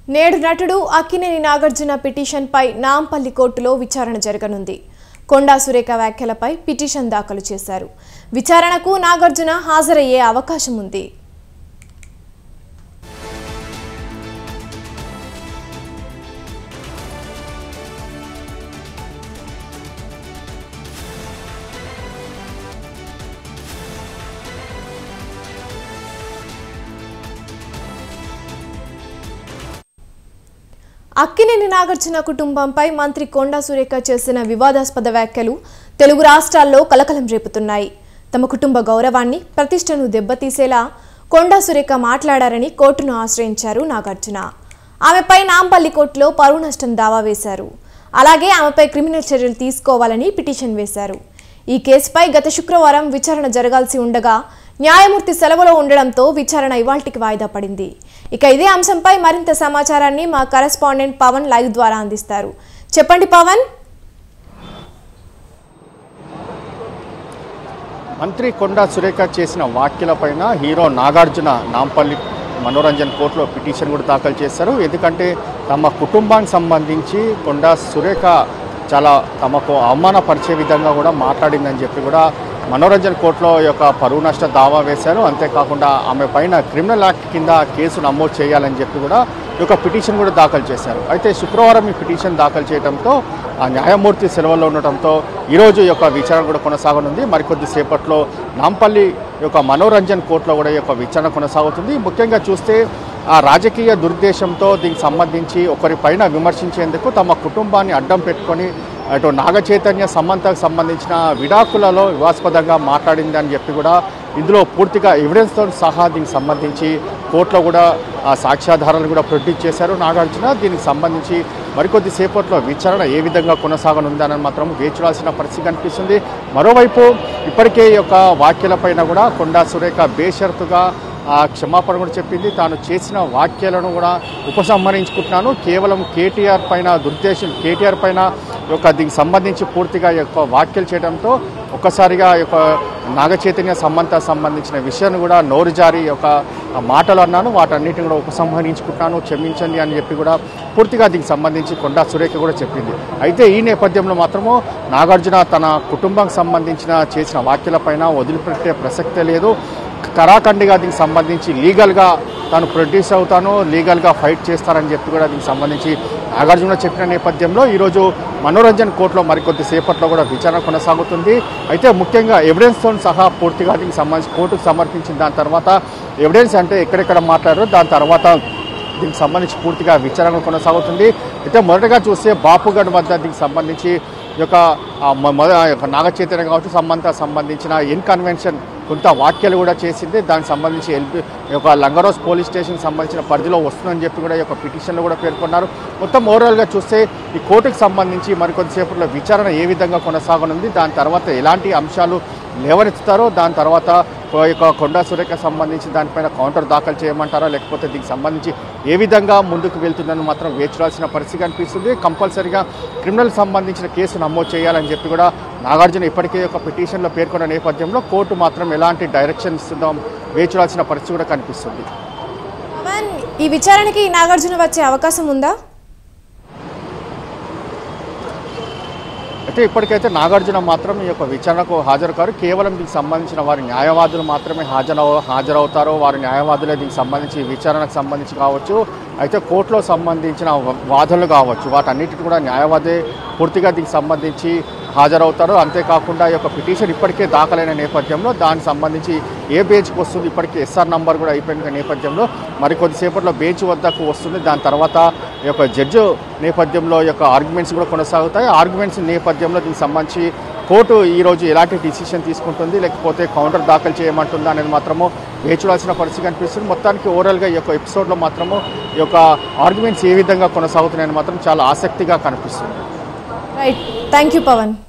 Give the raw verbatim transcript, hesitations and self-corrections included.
నేడు నటుడు అక్కినేని నాగార్జున పిటిషన్పై నాంపల్లి కోర్టులో విచారణ జరగనుంది. కొండా సురేఖ వ్యాఖ్యలపై పిటిషన్ దాఖలు చేశారు. విచారణకు నాగార్జున హాజరయ్యే అవకాశం ఉంది. అక్కినేని నాగార్జున కుటుంబంపై మంత్రి కొండా సురేఖ చేసిన వివాదాస్పద వ్యాఖ్యలు తెలుగు రాష్ట్రాల్లో కలకలం రేపుతున్నాయి. తమ కుటుంబ గౌరవాన్ని, ప్రతిష్టను దెబ్బతీసేలా కొండా సురేఖ మాట్లాడారని కోర్టును ఆశ్రయించారు నాగార్జున. ఆమెపై నాంపల్లి కోర్టులో పరువు నష్టం దావా వేశారు. అలాగే ఆమెపై క్రిమినల్ చర్యలు తీసుకోవాలని పిటిషన్ వేశారు. ఈ కేసుపై గత శుక్రవారం విచారణ జరగాల్సి ఉండగా న్యాయమూర్తి సెలవులో ఉండడంతో విచారణ ఇవాల్టికి వాయిదా పడింది. ఇక ఇదే అంశంపై మరింత సమాచారాన్ని మా కరెస్పాండెంట్ పవన్ లైవ్ ద్వారా అందిస్తారు. చెప్పండి పవన్. మంత్రి కొండా సురేఖ చేసిన వ్యాఖ్యలపైన హీరో నాగార్జున నాంపల్లి మనోరంజన్ కోర్టులో పిటిషన్ కూడా దాఖలు చేశారు. ఎందుకంటే తమ కుటుంబానికి సంబంధించి కొండా సురేఖ చాలా తమకు అవమానపరిచే విధంగా కూడా మాట్లాడిందని చెప్పి కూడా మనోరంజన్ కోర్టులో యొక్క పరువు నష్ట దావా వేశారు. అంతేకాకుండా ఆమె పైన క్రిమినల్ యాక్ట్ కింద కేసు నమోదు చేయాలని చెప్పి కూడా ఈ యొక్క పిటిషన్ కూడా దాఖలు చేశారు. అయితే శుక్రవారం ఈ పిటిషన్ దాఖలు చేయడంతో ఆ న్యాయమూర్తి సెలవులో ఉండటంతో ఈరోజు ఈ యొక్క విచారణ కూడా కొనసాగనుంది. మరికొద్ది సేపట్లో నాంపల్లి యొక్క మనోరంజన్ కోర్టులో కూడా ఈ యొక్క విచారణ కొనసాగుతుంది. ముఖ్యంగా చూస్తే ఆ రాజకీయ దురుద్దేశంతో దీనికి సంబంధించి ఒకరిపైన విమర్శించేందుకు తమ కుటుంబాన్ని అడ్డం పెట్టుకొని అటు నాగ చైతన్య సమంతకు సంబంధించిన విడాకులలో వివాదాస్పదంగా మాట్లాడింది అని చెప్పి కూడా ఇందులో పూర్తిగా ఎవిడెన్స్తో సహా దీనికి సంబంధించి కోర్టులో కూడా ఆ సాక్ష్యాధారాలు కూడా ప్రొడ్యూస్ చేశారు నాగార్జున. దీనికి సంబంధించి మరికొద్ది సేపట్లో విచారణ ఏ విధంగా కొనసాగనుందని మాత్రం వేచుడాల్సిన పరిస్థితి కనిపిస్తుంది. మరోవైపు ఇప్పటికే ఈ యొక్క వ్యాఖ్యలపైన కూడా కొండా సురేఖ బేషరతుగా ఆ క్షమాపణ కూడా చెప్పింది. తాను చేసిన వ్యాఖ్యలను కూడా ఉపసంహరించుకుంటున్నాను, కేవలం కేటీఆర్ పైన దుర్దేశం కేటీఆర్ పైన యొక్క దీనికి సంబంధించి పూర్తిగా యొక్క వ్యాఖ్యలు చేయడంతో ఒక్కసారిగా యొక్క నాగ చైతన్య సమంత సంబంధించిన విషయాన్ని కూడా నోరు జారి యొక్క మాటలు అన్నాను, వాటన్నిటిని కూడా ఉపసంహరించుకుంటున్నాను, క్షమించండి అని చెప్పి కూడా పూర్తిగా దీనికి సంబంధించి కొండా సురేఖ కూడా చెప్పింది. అయితే ఈ నేపథ్యంలో మాత్రము నాగార్జున తన కుటుంబానికి సంబంధించిన చేసిన వ్యాఖ్యలపైన వదిలిపెట్టే ప్రసక్తే లేదు. కరాఖండిగా దీనికి సంబంధించి లీగల్గా తాను ప్రొడ్యూస్ అవుతాను, లీగల్గా ఫైట్ చేస్తానని చెప్పి కూడా దీనికి సంబంధించి నాగార్జున చెప్పిన నేపథ్యంలో ఈరోజు మనోరంజన్ కోర్టులో మరికొద్ది సేపట్లో కూడా విచారణ కొనసాగుతుంది. అయితే ముఖ్యంగా ఎవిడెన్స్తో సహా పూర్తిగా దీనికి సంబంధించి కోర్టుకు సమర్పించిన దాని తర్వాత ఎవిడెన్స్ అంటే ఎక్కడెక్కడ మాట్లాడారో దాని తర్వాత దీనికి సంబంధించి పూర్తిగా విచారణ కొనసాగుతుంది. అయితే మొదటగా చూస్తే బాపుగఢ్ వద్ద దీనికి సంబంధించి ఈ యొక్క నాగ చైతన్య కావచ్చు సమంత సంబంధించిన ఇన్కన్వెన్షన్ కొంత వ్యాఖ్యలు కూడా చేసింది. దానికి సంబంధించి ఎల్పీ యొక్క లంగరోస్ పోలీస్ స్టేషన్కి సంబంధించిన పరిధిలో వస్తుందని చెప్పి కూడా ఈ యొక్క పిటిషన్లో కూడా పేర్కొన్నారు. మొత్తం ఓవరాల్గా చూస్తే ఈ కోర్టుకు సంబంధించి మరికొద్దిసేపట్లో విచారణ ఏ విధంగా కొనసాగనుంది, దాని తర్వాత ఎలాంటి అంశాలు లేవనెత్తుతారో, దాని తర్వాత యొక్క కొండా సురేఖ సంబంధించి దానిపైన కౌంటర్ దాఖలు చేయమంటారా, లేకపోతే దీనికి సంబంధించి ఏ విధంగా ముందుకు వెళ్తుందని మాత్రం వేచుడాల్సిన పరిస్థితి కనిపిస్తుంది. కంపల్సరీగా క్రిమినల్ సంబంధించిన కేసు నమోదు చేయాలని చెప్పి కూడా నాగార్జున ఇప్పటికే ఒక పిటిషన్లో పేర్కొన్న నేపథ్యంలో కోర్టు మాత్రం ఎలాంటి డైరెక్షన్ ఇస్తుందో వేచుడాల్సిన పరిస్థితి కూడా కనిపిస్తుంది. ఈ విచారణకి నాగార్జున వచ్చే అవకాశం ఉందా? అయితే ఇప్పటికైతే నాగార్జున మాత్రం ఈ యొక్క విచారణకు హాజరు కారు. కేవలం దీనికి సంబంధించిన వారి న్యాయవాదులు మాత్రమే హాజరవ హాజరవుతారో వారి న్యాయవాదులే దీనికి సంబంధించి విచారణకు సంబంధించి కావచ్చు, అయితే కోర్టులో సంబంధించిన వాదనలు కావచ్చు, వాటన్నిటిని కూడా న్యాయవాదే పూర్తిగా దీనికి సంబంధించి హాజరవుతారు. అంతేకాకుండా ఈ యొక్క పిటిషన్ ఇప్పటికే దాఖలైన నేపథ్యంలో దానికి సంబంధించి ఏ బెంచ్కి వస్తుంది, ఇప్పటికే ఎస్ఆర్ నంబర్ కూడా అయిపోయిన నేపథ్యంలో మరికొద్దిసేపట్లో బెంచ్ వద్దకు వస్తుంది. దాని తర్వాత ఈ యొక్క జడ్జి నేపథ్యంలో యొక్క ఆర్గ్యుమెంట్స్ కూడా కొనసాగుతాయి. ఆర్గ్యుమెంట్స్ నేపథ్యంలో దీనికి సంబంధించి కోర్టు ఈరోజు ఎలాంటి డిసిషన్ తీసుకుంటుంది, లేకపోతే కౌంటర్ దాఖలు చేయమంటుందా అనేది మాత్రము వేచుడాల్సిన పరిస్థితి కనిపిస్తుంది. మొత్తానికి ఓవరాల్గా ఈ యొక్క ఎపిసోడ్లో మాత్రము ఈ యొక్క ఆర్గ్యుమెంట్స్ ఏ విధంగా కొనసాగుతున్నాయని మాత్రం చాలా ఆసక్తిగా కనిపిస్తుంది. Right, thank you Pawan.